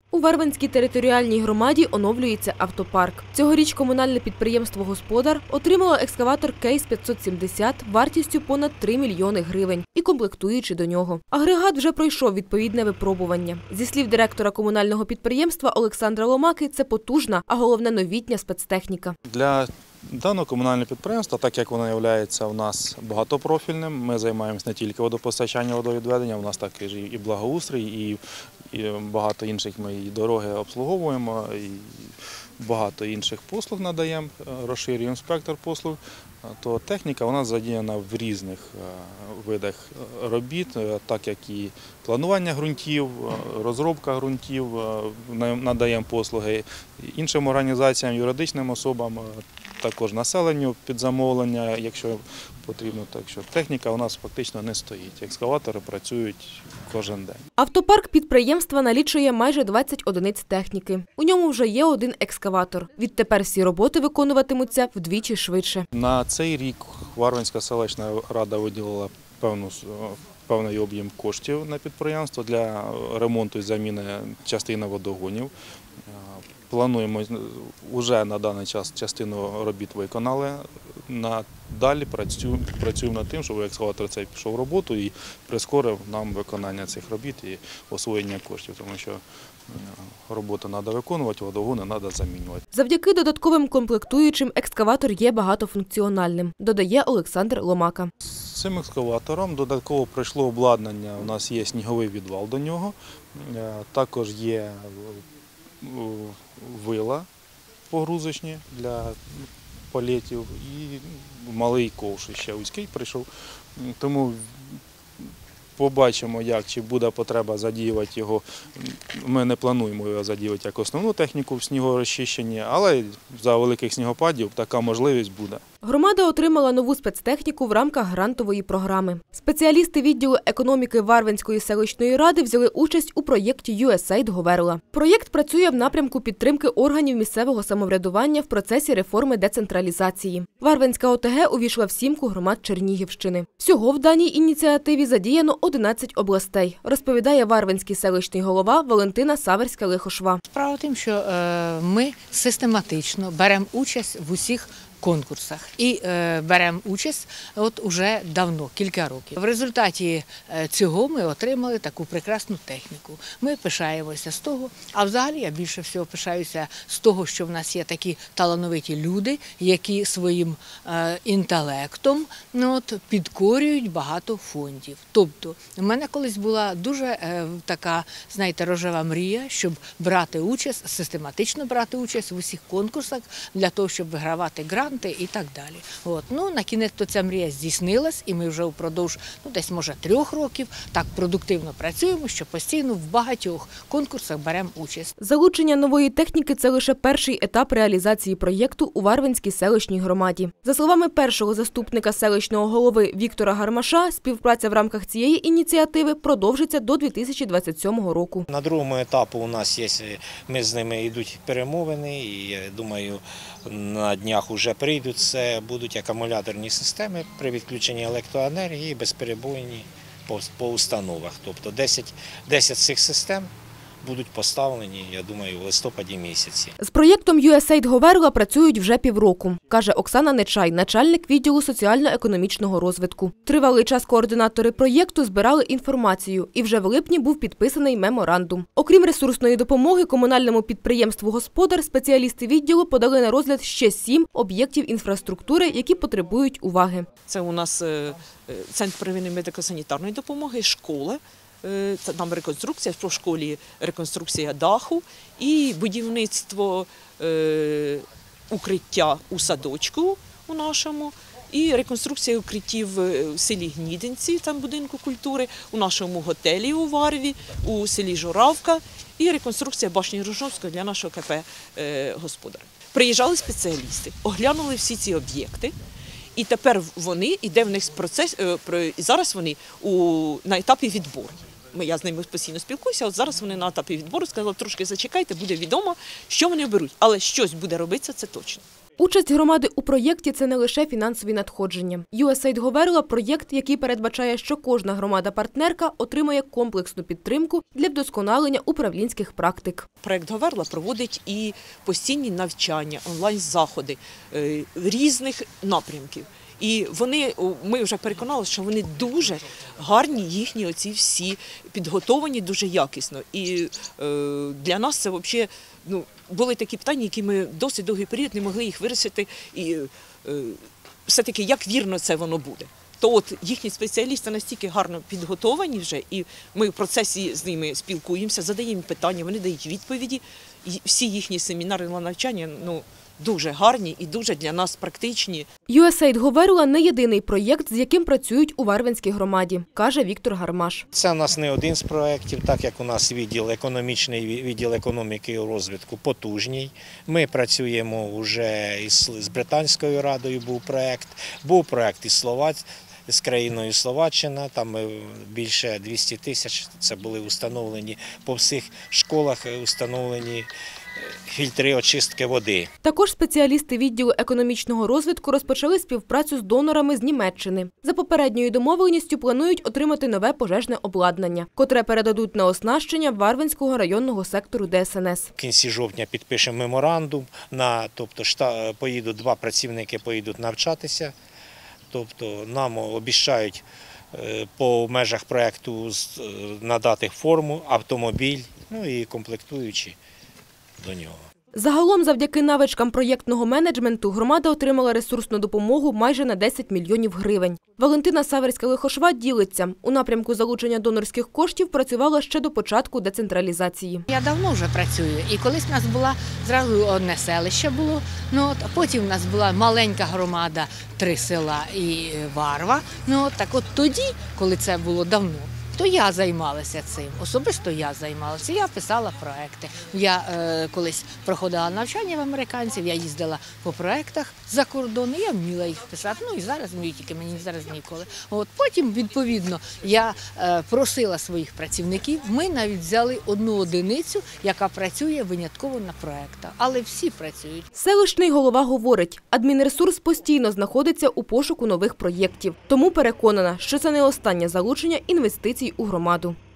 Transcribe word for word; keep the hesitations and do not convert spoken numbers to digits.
У Варвинській територіальній громаді оновлюється автопарк. Цьогоріч комунальне підприємство «Господар» отримало екскаватор Кейс п'ятсот сімдесят вартістю понад три мільйони гривень і комплектуючи до нього. Агрегат вже пройшов відповідне випробування. Зі слів директора комунального підприємства Олександра Ломаки, це потужна, а головне новітня спецтехніка. Для даного комунального підприємства, так як воно є у нас багатопрофільним, ми займаємося не тільки водопостачанням, водовідведення, у нас також і благоустрій, і, і багато інших ми і дороги обслуговуємо, і багато інших послуг надаємо, розширюємо спектр послуг, то техніка у нас задіяна в різних видах робіт, так як і планування ґрунтів, розробка ґрунтів, надаємо послуги іншим організаціям, юридичним особам, також населенню під замовлення, якщо потрібно. Так що техніка у нас фактично не стоїть. Екскаватори працюють кожен день. Автопарк підприємства налічує майже двадцять одиниць техніки. У ньому вже є один екскаватор. Відтепер всі роботи виконуватимуться вдвічі швидше. На цей рік Варвинська селищна рада виділила певну певний об'єм коштів на підприємство для ремонту і заміни частини водогонів. Плануємо, вже на даний час частину робіт виконали, надалі працюємо, працюємо над тим, щоб екскаватор цей пішов в роботу і прискорив нам виконання цих робіт і освоєння коштів, тому що роботу треба виконувати, водогони треба замінювати. Завдяки додатковим комплектуючим екскаватор є багатофункціональним, додає Олександр Ломака. З цим екскаватором додатково прийшло обладнання, у нас є сніговий відвал до нього, також є вила погрузочні для палетів і малий ковш ще вузький прийшов. Тому побачимо, як, чи буде потреба задіювати його. Ми не плануємо його задіювати як основну техніку в снігорозчищенні, але за великих снігопадів така можливість буде. Громада отримала нову спецтехніку в рамках грантової програми. Спеціалісти відділу економіки Варвинської селищної ради взяли участь у проєкті ю ес ей ай ді Говерла. Проєкт працює в напрямку підтримки органів місцевого самоврядування в процесі реформи децентралізації. Варвинська о те ге увійшла в сімку громад Чернігівщини. Всього в даній ініціативі задіяно одинадцять областей, розповідає варвинський селищний голова Валентина Саверська-Лихошва. Справа в тім, що ми систематично беремо участь в усіх конкурсах і е, беремо участь от уже давно, кілька років. В результаті цього ми отримали таку прекрасну техніку. Ми пишаємося з того, а взагалі я більше всього пишаюся з того, що в нас є такі талановиті люди, які своїм е, інтелектом ну, от, підкорюють багато фондів. Тобто, в мене колись була дуже е, така, знаєте, рожева мрія, щоб брати участь, систематично брати участь в усіх конкурсах для того, щоб вигравати гранти і так далі. От. Ну, на кінець то ця мрія здійснилась, і ми вже впродовж, ну, десь, може, трьох років так продуктивно працюємо, що постійно в багатьох конкурсах беремо участь. Залучення нової техніки – це лише перший етап реалізації проєкту у Варвинській селищній громаді. За словами першого заступника селищного голови Віктора Гармаша, співпраця в рамках цієї ініціативи продовжиться до дві тисячі двадцять сьомого року. На другому етапі у нас є, ми з ними йдуть перемовини, і я думаю, на днях вже прийдуть, це будуть акумуляторні системи при відключенні електроенергії, безперебойні по, по установах. Тобто десять, десять цих систем будуть поставлені, я думаю, в листопаді місяці. З проєктом ю ес ей ай ді Говерла працюють вже півроку, каже Оксана Нечай, начальник відділу соціально-економічного розвитку. Тривалий час координатори проєкту збирали інформацію, і вже в липні був підписаний меморандум. Окрім ресурсної допомоги комунальному підприємству «Господар», спеціалісти відділу подали на розгляд ще сім об'єктів інфраструктури, які потребують уваги. Це у нас центр первинної медико-санітарної допомоги, школа. Це там реконструкція, в школі реконструкція даху і будівництво е, укриття у садочку у нашому, і реконструкція укриттів в селі Гнідинці, там будинку культури, у нашому готелі у Варві, у селі Журавка і реконструкція башні Рожновського для нашого ка пе е, «Господар». Приїжджали спеціалісти, оглянули всі ці об'єкти. І тепер вони, іде в них процес, і зараз вони у, на етапі відбору. Я з ними постійно спілкуюся, от зараз вони на етапі відбору сказали, трошки зачекайте, буде відомо, що вони беруть. Але щось буде робитися, це точно. Участь громади у проєкті – це не лише фінансові надходження. ю ес ей ай ді Говерло – проєкт, який передбачає, що кожна громада-партнерка отримає комплексну підтримку для вдосконалення управлінських практик. Проект Говерла проводить і постійні навчання, онлайн-заходи е, різних напрямків. І вони, ми вже переконалися, що вони дуже гарні, їхні оці всі підготовлені дуже якісно. І е, для нас це взагалі, ну, були такі питання, які ми досить довгий період не могли їх вирішити. І е, все-таки як вірно це воно буде. То от їхні спеціалісти настільки гарно підготовані вже, і ми в процесі з ними спілкуємося, задаємо питання, вони дають відповіді. І всі їхні семінари на навчання, ну, дуже гарні і дуже для нас практичні. ю ес ей ай ді Говерло – не єдиний проєкт, з яким працюють у Варвинській громаді, каже Віктор Гармаш. Це у нас не один з проєктів, так як у нас відділ економічний, відділ економіки і розвитку потужний. Ми працюємо вже із, з Британською радою, був проєкт, був проєкт із Словач... з країною Словаччина, там більше двісті тисяч, це були установлені по всіх школах, установлені фільтри очистки води. Також спеціалісти відділу економічного розвитку розпочали співпрацю з донорами з Німеччини. За попередньою домовленістю планують отримати нове пожежне обладнання, котре передадуть на оснащення Варвинського районного сектору де ес ен ес. В кінці жовтня підпишемо меморандум, на, тобто шта, поїдуть, два працівники поїдуть навчатися. Тобто нам обіцяють по межах проєкту надати форму, автомобіль, ну і комплектуючі до нього. Загалом, завдяки навичкам проєктного менеджменту, громада отримала ресурсну допомогу майже на десять мільйонів гривень. Валентина Саверська-Лихошва ділиться. У напрямку залучення донорських коштів працювала ще до початку децентралізації. Я давно вже працюю. І колись в нас була зразу одне селище було, ну, от, а потім в нас була маленька громада, три села і Варва. Ну, от, так от тоді, коли це було давно, то я займалася цим, особисто я займалася, я писала проекти. Я е, колись проходила навчання в американців, я їздила по проектах за кордон, і я вміла їх писати, ну і зараз вмію, тільки мені зараз ніколи. От потім, відповідно, я е, просила своїх працівників, ми навіть взяли одну одиницю, яка працює винятково на проектах, але всі працюють. Селищний голова говорить, адмінресурс постійно знаходиться у пошуку нових проєктів, тому переконана, що це не останнє залучення інвестицій у громаду.